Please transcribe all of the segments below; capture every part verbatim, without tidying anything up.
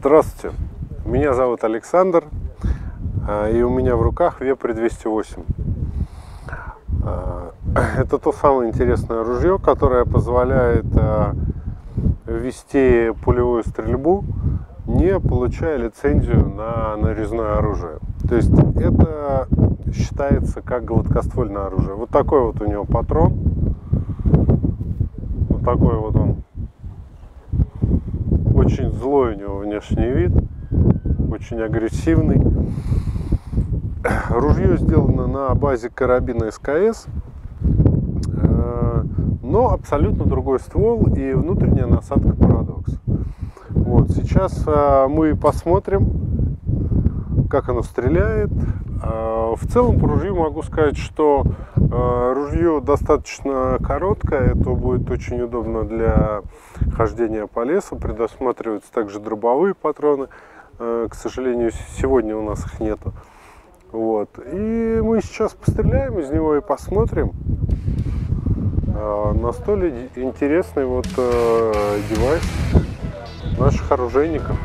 Здравствуйте, меня зовут Александр, и у меня в руках Вепрь двести восемь. Это то самое интересное ружье, которое позволяет вести пулевую стрельбу, не получая лицензию на нарезное оружие. То есть это считается как гладкоствольное оружие. Вот такой вот у него патрон. Вот такой вот он. Очень злой у него внешний вид, очень агрессивный. Ружье сделано на базе карабина эс ка эс, но абсолютно другой ствол и внутренняя насадка Paradox. Вот, сейчас мы посмотрим, как оно стреляет. В целом по ружью могу сказать, что ружье достаточно короткое, это будет очень удобно для хождения по лесу. Предусматриваются также дробовые патроны, к сожалению, сегодня у нас их нету. Вот. И мы сейчас постреляем из него и посмотрим. На столе интересный вот девайс наших оружейников.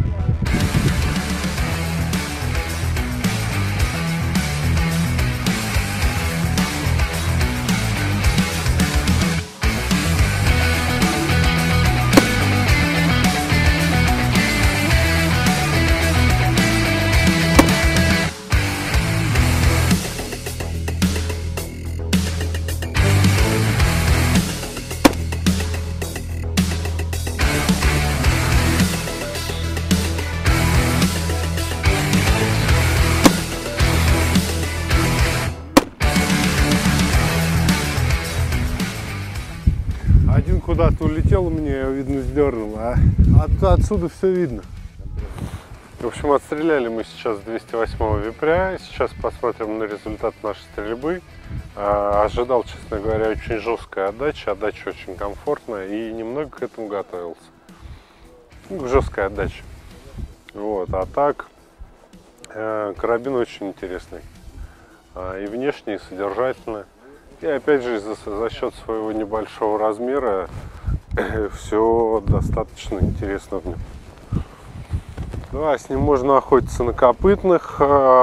Один куда-то улетел, мне, видно, сдернул, а от, отсюда все видно. В общем, отстреляли мы сейчас двести восьмого Вепря. Сейчас посмотрим на результат нашей стрельбы. А, ожидал, честно говоря, очень жесткая отдача. Отдача очень комфортная и немного к этому готовился. Ну, жесткая отдача. Вот, а так, э, карабин очень интересный. А, и внешне, и содержательно. И опять же, за, за счет своего небольшого размера все достаточно интересно в нем. Да, с ним можно охотиться на копытных,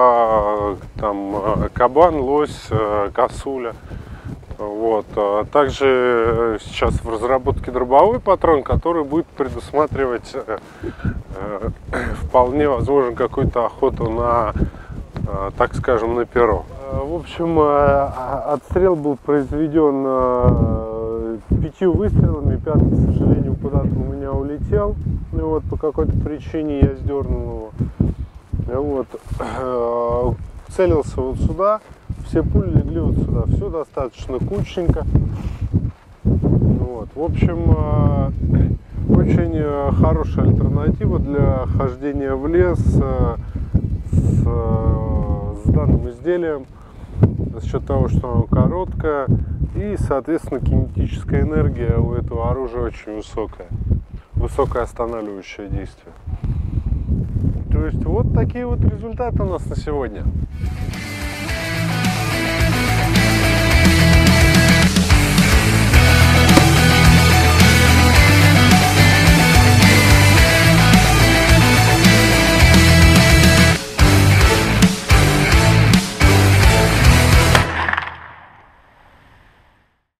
там кабан, лось, косуля. Вот. Также сейчас в разработке дробовой патрон, который будет предусматривать вполне возможно какую-то охоту на, так скажем, на перо. В общем, отстрел был произведен пятью выстрелами, пятый, к сожалению, куда-то у меня улетел. И вот по какой-то причине я сдернул его. Вот. Целился вот сюда, все пули легли вот сюда. Все достаточно кучненько. Вот. В общем, очень хорошая альтернатива для хождения в лес с, с данным изделием. За счет того, что оно короткое и, соответственно, кинетическая энергия у этого оружия очень высокая. Высокое останавливающее действие. То есть вот такие вот результаты у нас на сегодня.